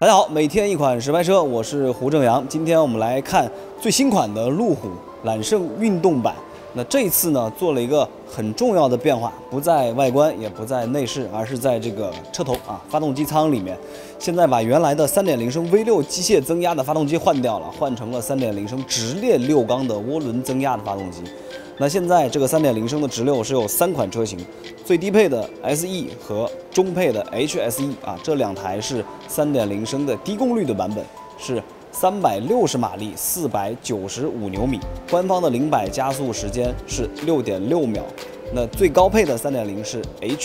大家好，每天一款实拍车，我是胡正阳。今天我们来看最新款的路虎揽胜运动版。那这一次呢，做了一个很重要的变化，不在外观，也不在内饰，而是在这个车头啊，发动机舱里面。现在把原来的3.0升 V6 机械增压的发动机换掉了，换成了3.0升直列6缸的涡轮增压的发动机。那现在这个3.0升的直六是有3款车型，最低配的 SE 和中配的 HSE 啊，这2台是3.0升的低功率的版本，是360马力，495牛米，官方的0百加速时间是6.6秒。那最高配的3.0是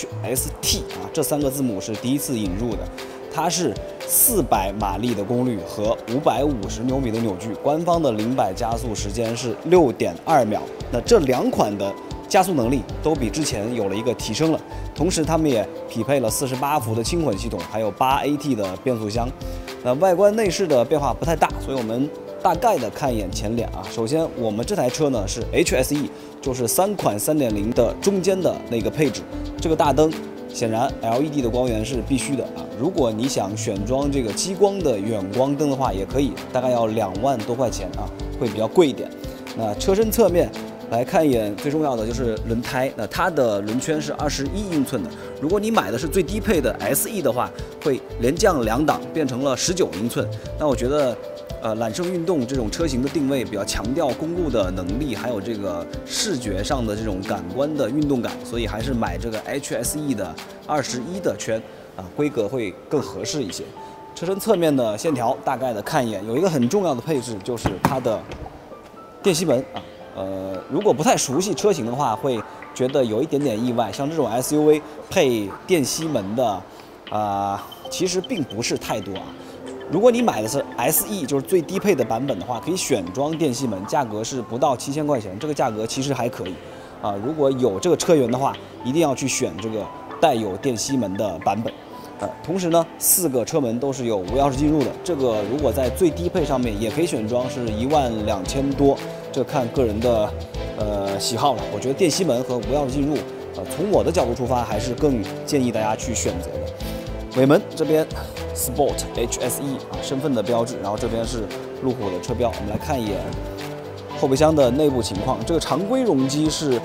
HST 啊，这3个字母是第一次引入的，它是400马力的功率和550牛米的扭矩，官方的0百加速时间是6.2秒。那这2款的加速能力都比之前有了一个提升了，同时它们也匹配了48伏的轻混系统，还有8AT 的变速箱。那外观内饰的变化不太大，所以我们大概的看一眼前脸啊。首先，我们这台车呢是 HSE， 就是3款3.0的中间的那个配置。这个大灯显然 LED 的光源是必须的啊。如果你想选装这个激光的远光灯的话，也可以，大概要2万多块钱啊，会比较贵一点。那车身侧面来看一眼，最重要的就是轮胎。那它的轮圈是21英寸的，如果你买的是最低配的 SE 的话，会连降2档，变成了19英寸。那我觉得，揽胜运动这种车型的定位比较强调公路的能力，还有这个视觉上的这种感官的运动感，所以还是买这个 HSE 的21的圈啊，规格会更合适一些。车身侧面的线条大概的看一眼，有一个很重要的配置就是它的电吸门啊。如果不太熟悉车型的话，会觉得有一点点意外。像这种 SUV 配电吸门的，其实并不是太多啊。如果你买的是 SE， 就是最低配的版本的话，可以选装电吸门，价格是不到7000块钱，这个价格其实还可以啊。如果有这个车源的话，一定要去选这个带有电吸门的版本。同时呢，4个车门都是有无钥匙进入的。这个如果在最低配上面也可以选装，是12000多。这看个人的喜好了。我觉得电吸门和无钥匙进入，从我的角度出发，还是更建议大家去选择的。尾门这边 Sport HSE 啊，身份的标志，然后这边是路虎的车标。我们来看一眼后备箱的内部情况。这个常规容积是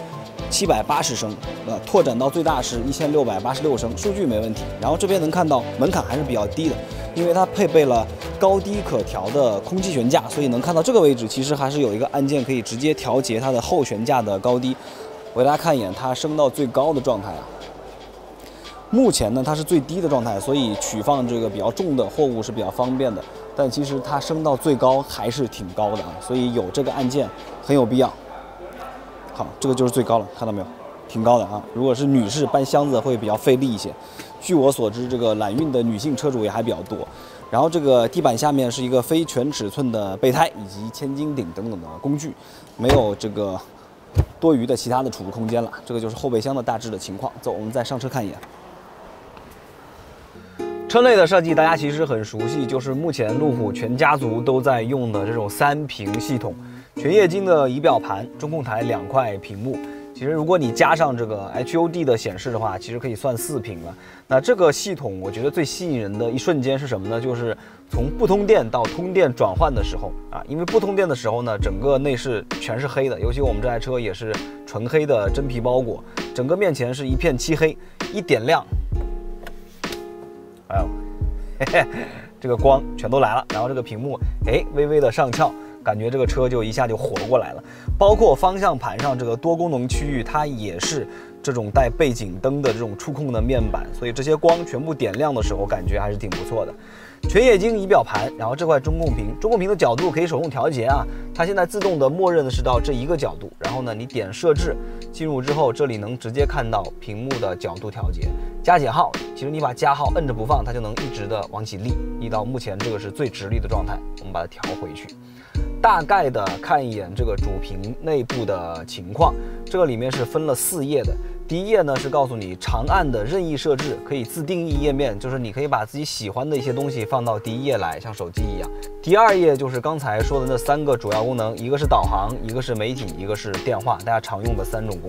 780升，拓展到最大是1686升，数据没问题。然后这边能看到门槛还是比较低的，因为它配备了高低可调的空气悬架，所以能看到这个位置其实还是有一个按键可以直接调节它的后悬架的高低。我给大家看一眼它升到最高的状态啊。目前呢它是最低的状态，所以取放这个比较重的货物是比较方便的。但其实它升到最高还是挺高的啊，所以有这个按键很有必要。好，这个就是最高了，看到没有？挺高的啊。如果是女士搬箱子会比较费力一些。据我所知，这个揽运的女性车主也还比较多。然后这个地板下面是一个非全尺寸的备胎以及千斤顶等等的工具，没有这个多余的其他的储物空间了。这个就是后备箱的大致的情况。走，我们再上车看一眼。车内的设计大家其实很熟悉，就是目前路虎全家族都在用的这种3屏系统。全液晶的仪表盘，中控台2块屏幕。其实如果你加上这个 HUD 的显示的话，其实可以算4屏了。那这个系统我觉得最吸引人的一瞬间是什么呢？就是从不通电到通电转换的时候啊，因为不通电的时候呢，整个内饰全是黑的，尤其我们这台车也是纯黑的真皮包裹，整个面前是一片漆黑，一点亮，哎呦，嘿嘿，这个光全都来了，然后这个屏幕微微的上翘。感觉这个车就一下就活过来了，包括方向盘上这个多功能区域，它也是这种带背景灯的这种触控的面板，所以这些光全部点亮的时候，感觉还是挺不错的。全液晶仪表盘，然后这块中控屏的角度可以手动调节啊，它现在自动的默认的是到这一个角度，然后呢你点设置进入之后，这里能直接看到屏幕的角度调节。加减号，其实你把加号摁着不放，它就能一直的往起立到目前这个是最直立的状态，我们把它调回去。大概的看一眼这个主屏内部的情况，这个里面是分了4页的。第一页呢是告诉你长按的任意设置，可以自定义页面，就是你可以把自己喜欢的一些东西放到第一页来，像手机一样。第2页就是刚才说的那3个主要功能，一个是导航，一个是媒体，一个是电话，大家常用的3种功能。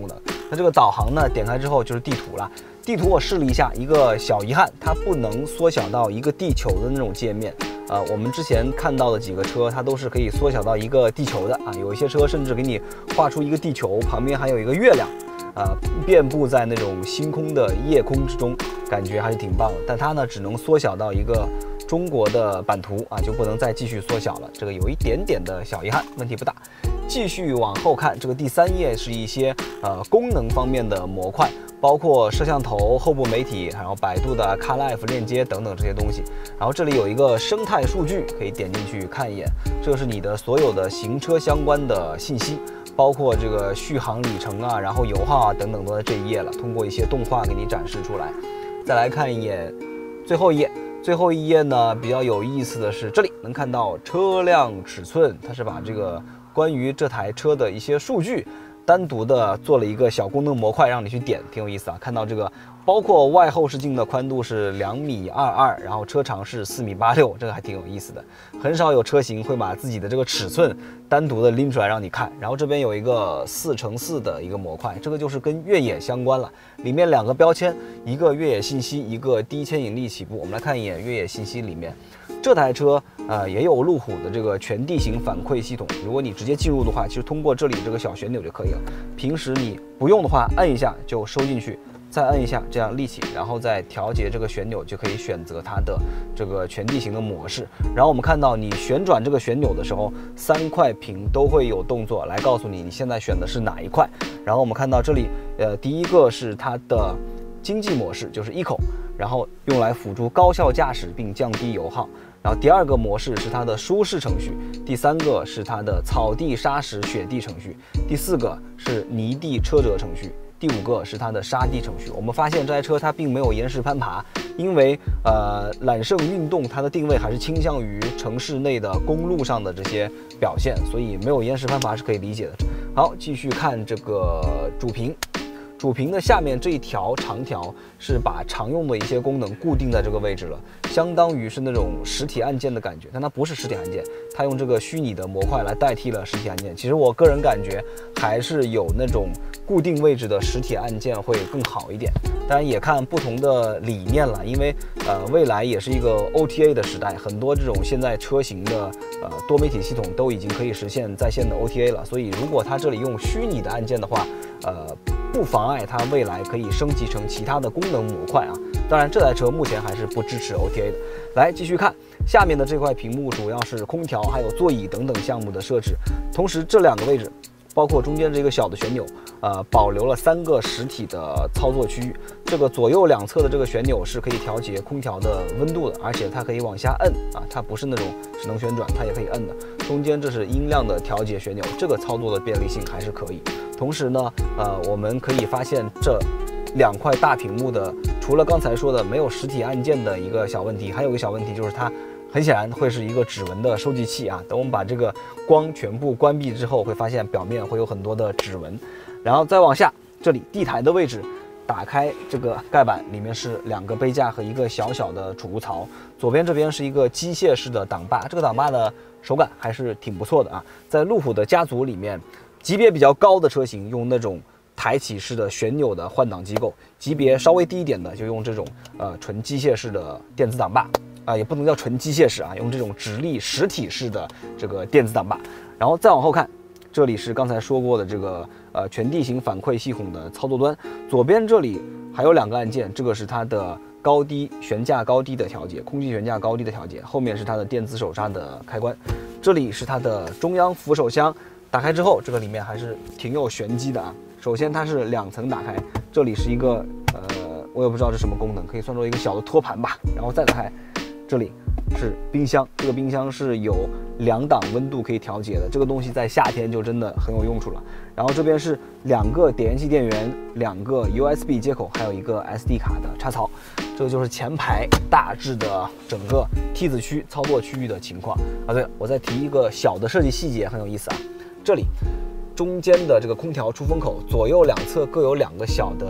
那这个导航呢，点开之后就是地图了。地图我试了一下，一个小遗憾，它不能缩小到一个地球的那种界面。我们之前看到的几个车，它都是可以缩小到一个地球的啊。有一些车甚至给你画出一个地球，旁边还有一个月亮，遍布在那种星空的夜空之中，感觉还是挺棒的。但它呢，只能缩小到一个中国的版图啊，就不能再继续缩小了。这个有一点点的小遗憾，问题不大。继续往后看，这个第3页是一些功能方面的模块，包括摄像头、后部媒体，然后百度的 CarLife 链接等等这些东西。然后这里有一个生态数据，可以点进去看一眼，这是你的所有的行车相关的信息，包括这个续航里程啊，然后油耗啊等等都在这一页了，通过一些动画给你展示出来。再来看一眼最后一页。最后一页呢，比较有意思的是，这里能看到车辆尺寸，它是把这个关于这台车的一些数据单独的做了一个小功能模块，让你去点，挺有意思啊。看到这个，包括外后视镜的宽度是2.22米，然后车长是4.86米，这个还挺有意思的。很少有车型会把自己的这个尺寸单独的拎出来让你看。然后这边有一个4×4的一个模块，这个就是跟越野相关了。里面2个标签，一个越野信息，一个低牵引力起步。我们来看一眼越野信息里面，这台车也有路虎的这个全地形反馈系统。如果你直接进入的话，其实通过这里这个小旋钮就可以了。平时你不用的话，按一下就收进去，再按一下这样立起，然后再调节这个旋钮，就可以选择它的这个全地形的模式。然后我们看到你旋转这个旋钮的时候，3块屏都会有动作来告诉你现在选的是哪一块。然后我们看到这里，第一个是它的经济模式，就是 Eco， 然后用来辅助高效驾驶并降低油耗。然后第2个模式是它的舒适程序，第3个是它的草地、沙石、雪地程序，第4个是泥地车辙程序，第5个是它的沙地程序。我们发现这台车它并没有岩石攀爬，因为揽胜运动它的定位还是倾向于城市内的公路上的这些表现，所以没有岩石攀爬是可以理解的。好，继续看这个主屏。主屏的下面这一条长条是把常用的一些功能固定在这个位置了，相当于是那种实体按键的感觉，但它不是实体按键，它用这个虚拟的模块来代替了实体按键。其实我个人感觉还是有那种固定位置的实体按键会更好一点，当然也看不同的理念了，因为未来也是一个 OTA 的时代，很多这种现在车型的多媒体系统都已经可以实现在线的 OTA 了，所以如果它这里用虚拟的按键的话，不妨碍它未来可以升级成其他的功能模块啊。当然，这台车目前还是不支持 OTA 的。来继续看下面的这块屏幕，主要是空调还有座椅等等项目的设置。同时，这2个位置，包括中间这个小的旋钮，保留了3个实体的操作区域。这个左右两侧的这个旋钮是可以调节空调的温度的，而且它可以往下摁啊，它不是那种只能旋转，它也可以摁的。中间这是音量的调节旋钮，这个操作的便利性还是可以。同时呢，我们可以发现这2块大屏幕的，除了刚才说的没有实体按键的一个小问题，还有一个小问题就是它很显然会是一个指纹的收集器啊。等我们把这个光全部关闭之后，会发现表面会有很多的指纹。然后再往下，这里地台的位置，打开这个盖板，里面是2个杯架和一个小小的储物槽。左边这边是一个机械式的挡把，这个挡把的手感还是挺不错的啊。在路虎的家族里面，级别比较高的车型用那种抬起式的旋钮的换挡机构，级别稍微低一点的就用这种纯机械式的电子挡把啊，也不能叫纯机械式啊，用这种直立实体式的这个电子挡把。然后再往后看，这里是刚才说过的这个全地形反馈系统的操作端，左边这里还有2个按键，这个是它的高低悬架高低的调节，空气悬架高低的调节，后面是它的电子手刹的开关，这里是它的中央扶手箱。打开之后，这个里面还是挺有玄机的啊。首先它是2层打开，这里是一个我也不知道这什么功能，可以算作一个小的托盘吧。然后再打开，这里是冰箱，这个冰箱是有2档温度可以调节的，这个东西在夏天就真的很有用处了。然后这边是2个点烟器电源，2个 USB 接口，还有一个 SD 卡的插槽。这个就是前排大致的整个 T 字区操作区域的情况啊。对了，我再提一个小的设计细节，很有意思啊。这里中间的这个空调出风口左右2侧各有2个小的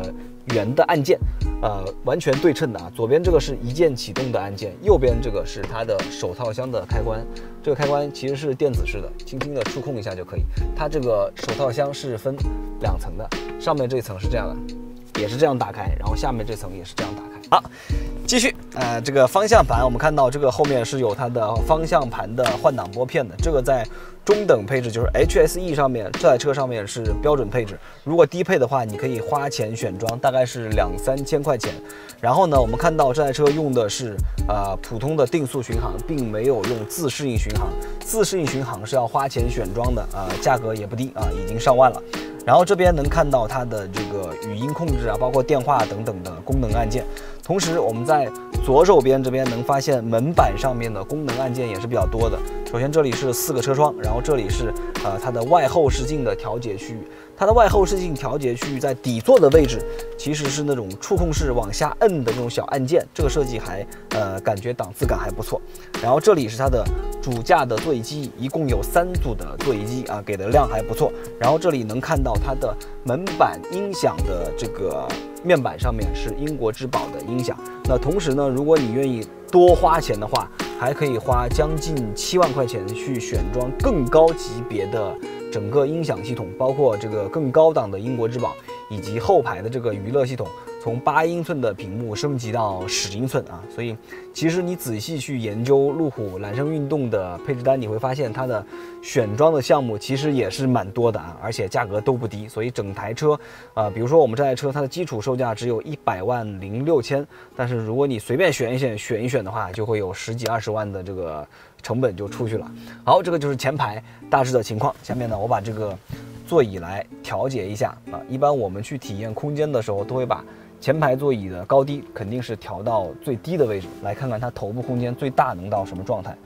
圆的按键，完全对称的啊。左边这个是一键启动的按键，右边这个是它的手套箱的开关。这个开关其实是电子式的，轻轻的触控一下就可以。它这个手套箱是分2层的，上面这层是这样的，也是这样打开，然后下面这层也是这样打开。好，继续，这个方向盘我们看到这个后面是有它的方向盘的换挡拨片的，这个在中等配置，就是 HSE 上面，这台车上面是标准配置。如果低配的话，你可以花钱选装，大概是2-3千块钱。然后呢，我们看到这台车用的是普通的定速巡航，并没有用自适应巡航。自适应巡航是要花钱选装的，价格也不低啊，已经上万了。然后这边能看到它的这个语音控制啊，包括电话等等的功能按键。同时，我们在左手边这边能发现门板上面的功能按键也是比较多的。首先这里是4个车窗，然后这里是它的外后视镜的调节区域。它的外后视镜调节区域在底座的位置，其实是那种触控式往下摁的那种小按键，这个设计还感觉档次感还不错。然后这里是它的主驾的座椅记忆，一共有3组的座椅记忆啊，给的量还不错。然后这里能看到它的门板音响的这个面板上面是英国之宝的音响。那同时呢，如果你愿意多花钱的话，还可以花将近7万块钱去选装更高级别的整个音响系统，包括这个更高档的英国之宝，以及后排的这个娱乐系统，从8英寸的屏幕升级到10英寸啊。所以其实你仔细去研究路虎揽胜运动的配置单，你会发现它的选装的项目其实也是蛮多的啊，而且价格都不低。所以整台车比如说我们这台车它的基础售价只有100万06千，但是如果你随便选一选的话，就会有10几20万的这个成本就出去了。好，这个就是前排大致的情况。下面呢，我把这个座椅来调节一下啊。一般我们去体验空间的时候，都会把前排座椅的高低肯定是调到最低的位置，来看看它头部空间最大能到什么状态。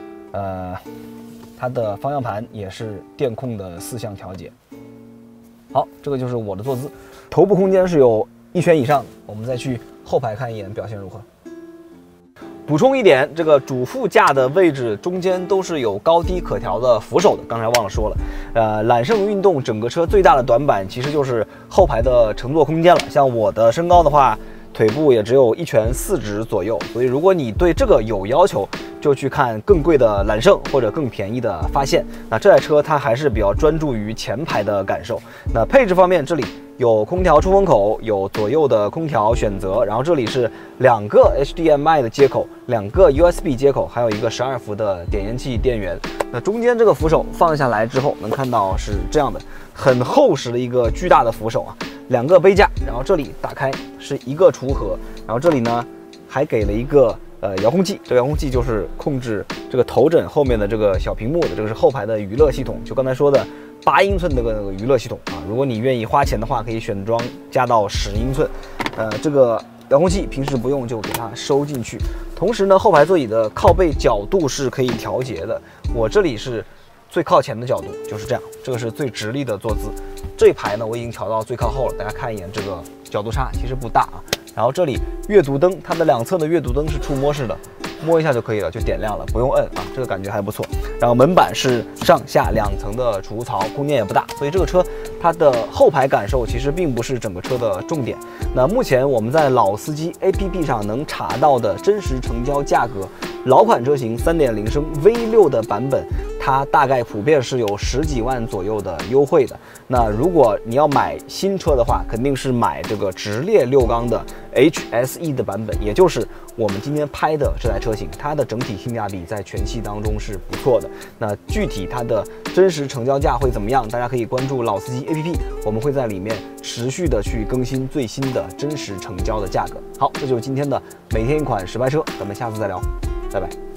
它的方向盘也是电控的4项调节。好，这个就是我的坐姿，头部空间是有1拳以上的。我们再去后排看一眼表现如何。补充一点，这个主副驾的位置中间都是有高低可调的扶手的，刚才忘了说了。揽胜运动整个车最大的短板其实就是后排的乘坐空间了。像我的身高的话，腿部也只有1拳4指左右，所以如果你对这个有要求，就去看更贵的揽胜或者更便宜的发现。那这台车它还是比较专注于前排的感受。那配置方面，这里有空调出风口，有左右的空调选择，然后这里是2个 HDMI 的接口，2个 USB 接口，还有一个12伏的点烟器电源。那中间这个扶手放下来之后，能看到是这样的，很厚实的一个巨大的扶手啊，2个杯架，然后这里打开是一个储盒，然后这里呢还给了一个遥控器，这个遥控器就是控制这个头枕后面的这个小屏幕的，这个是后排的娱乐系统，就刚才说的8英寸的那个娱乐系统啊。如果你愿意花钱的话，可以选装加到10英寸。这个遥控器平时不用就给它收进去。同时呢，后排座椅的靠背角度是可以调节的。我这里是最靠前的角度，就是这样，这个是最直立的坐姿。这一排呢，我已经调到最靠后了，大家看一眼这个角度差其实不大啊。然后这里阅读灯，它的2侧的阅读灯是触摸式的，摸一下就可以了，就点亮了，不用摁啊，这个感觉还不错。然后门板是上下2层的储物槽，空间也不大，所以这个车它的后排感受其实并不是整个车的重点。那目前我们在老司机 APP 上能查到的真实成交价格，老款车型3.0升 V6 的版本，它大概普遍是有10几万左右的优惠的。那如果你要买新车的话，肯定是买这个直列6缸的 HSE 的版本，也就是我们今天拍的这台车型，它的整体性价比在全系当中是不错的。那具体它的真实成交价会怎么样？大家可以关注老司机 APP， 我们会在里面持续的去更新最新的真实成交的价格。好，这就是今天的每天一款实拍车，咱们下次再聊，拜拜。